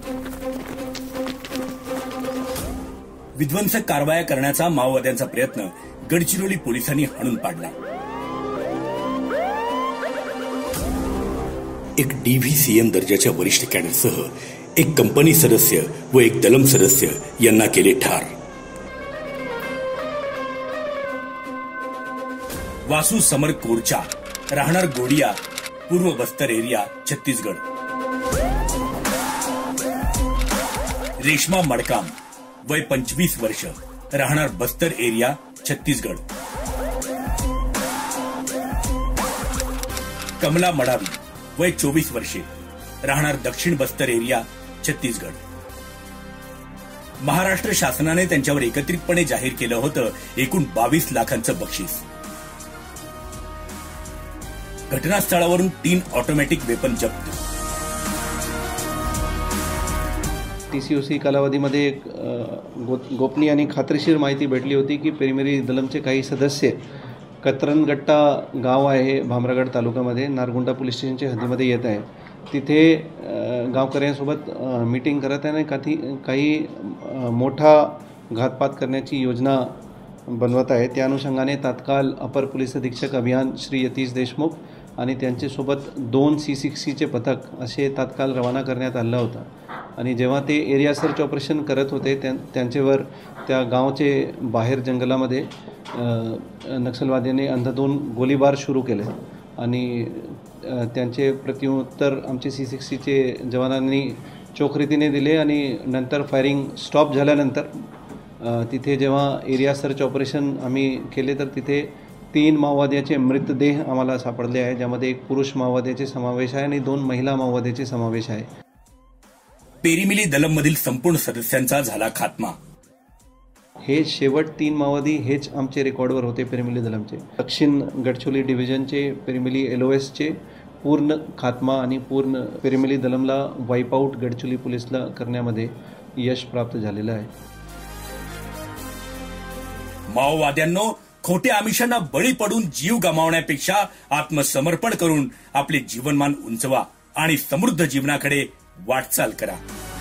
विध्वंसक कारवाया करण्याचा माओवाद्यांचा प्रयत्न गडचिरोली पोलिसांनी हाणून पाडला। एक DVCM दर्जाच्या वरिष्ठ कॅडरसह एक कंपनी सदस्य व एक दलम सदस्य यांना केले ठार। वासू समर कोरचा, राहणार गोडिया, पूर्व बस्तर एरिया, छत्तीसगड। रेशमा मडकाम, वय 25 वर्ष, राहणार बस्तर एरिया, छत्तीसगड। कमला मडावी, वय 24 वर्षे, राहणार दक्षिण बस्तर एरिया, छत्तीसगड। महाराष्ट्र शासनाने त्यांच्यावर एकत्रितपणे जाहीर केलं होतं एकूण 22 लाखांचं बक्षीस। घटनास्थळावरून 3 ऑटोमॅटिक वेपन जप्त। TCOC कालावधीमध्ये एक गोपनीय आणि खात्रीशीर माहिती भेटली होती की पेरीमेरी दलमचे काही सदस्य कतरनगट्टा गाव आहे भामरागड तालुक्यामध्ये नारगुंडा पोलीस स्टेशनच्या हद्दीमध्ये येत आहे। तिथे गावकऱ्यांसोबत मीटिंग करत आहे आणि काही मोठा घातपात करण्याची योजना बनवत आहे। त्या अनुषंगाने तात्काळ अपर पोलीस अधीक्षक अभियान श्री यतीश देशमुख आणि त्यांच्यासोबत 2 C60चे पथक असे तात्काळ रवाना करण्यात आलं होतं। आणि जेव्हा ते एरिया सर्च ऑपरेशन करत होते त्यांच्यावर त्या गावचे बाहेर जंगलामध्ये नक्षलवाद्यांनी अंधाधून गोळीबार सुरू केले आणि त्यांचे प्रत्युत्तर आमचे C60चे जवानांनी चोख रीतीने दिले आणि नंतर फायरिंग स्टॉप झाल्यानंतर तिथे जेव्हा एरिया सर्च ऑपरेशन आम्ही केले तर तिथे 3 माओवाद्याचे मृतदेह आम्हाला सापडले आहे, ज्यामध्ये एक पुरुष माओवाद्याचे समावेश आहे आणि 2 महिला माओवाद्याचे समावेश आहे। पेरीमिली दलममधील संपूर्ण सदस्यांचा झाला खात्मा। हे शेवट 3 माओवादी हेच आमचे रेकॉर्डवर होते पेरीमिली दलमचे। दक्षिण गडचिरोली डिव्हिजनचे पेरीमिली LOSचे पूर्ण खात्मा आणि पूर्ण पेरीमिली दलमला वाईपआउट गडचिरोली पोलिसला करण्यामध्ये यश प्राप्त झालेलं आहे। माओवाद्यांनो, खोट्या आमिषांना बळी पडून जीव गमावण्यापेक्षा आत्मसमर्पण करून आपले जीवनमान उंचवा आणि समृद्ध जीवनाकडे वाटचाल करा।